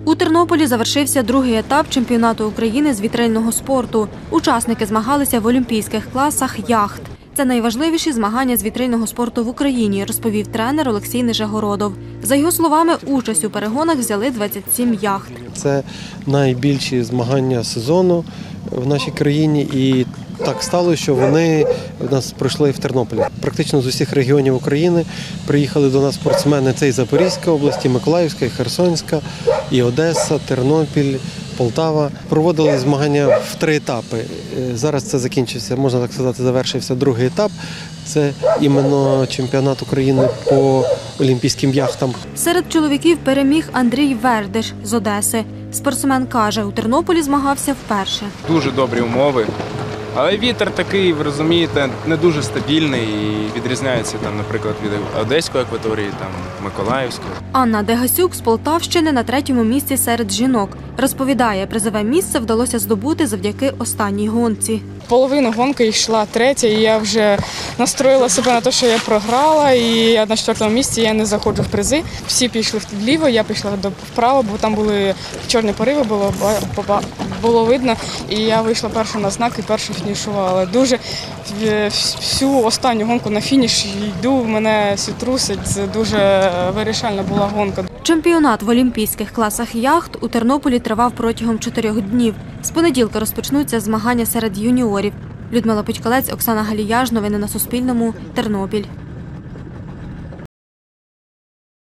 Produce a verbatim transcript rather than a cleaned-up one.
У Тернополі завершився другий етап чемпіонату України з вітрильного спорту. Учасники змагалися в олімпійських класах яхт. Це найважливіші змагання з вітрильного спорту в Україні, розповів тренер Олексій Нижегородов. За його словами, участь у перегонах взяли двадцять сім яхт. Це найбільші змагання сезону в нашій країні, і так стало, що вони у нас пройшли в Тернополі. Практично з усіх регіонів України приїхали до нас спортсмени. Це і Запорізька область, і Миколаївська, і Херсонська, і Одеса, Тернопіль, Полтава. Проводили змагання в три етапи. Зараз це закінчився, можна так сказати, завершився другий етап. Це іменно чемпіонат України по олімпійським яхтам. Серед чоловіків переміг Андрій Вердиш з Одеси. Спортсмен каже, у Тернополі змагався вперше. Дуже добрі умови, але вітер такий, ви розумієте, не дуже стабільний і відрізняється, там, наприклад, від Одеської акваторії, там, Миколаївської. Анна Дегасюк з Полтавщини на третьому місці серед жінок. Розповідає, призове місце вдалося здобути завдяки останній гонці. Половину гонки йшла третя, і я вже настроїла себе на те, що я програла, і я на четвертому місці, я не заходжу в призи. Всі пішли вліво, я пішла вправо, бо там були чорні пориви, було, було видно. І я вийшла перша на знак і перша фінішувала. Дуже всю останню гонку на фініш йду, мене всі трусить, це дуже вирішальна була гонка. Чемпіонат в олімпійських класах яхт у Тернополі тривав протягом чотирьох днів. З понеділка розпочнуться змагання серед юніорів. Людмила Путькалець, Оксана Галіяж. Новини на Суспільному. Тернопіль.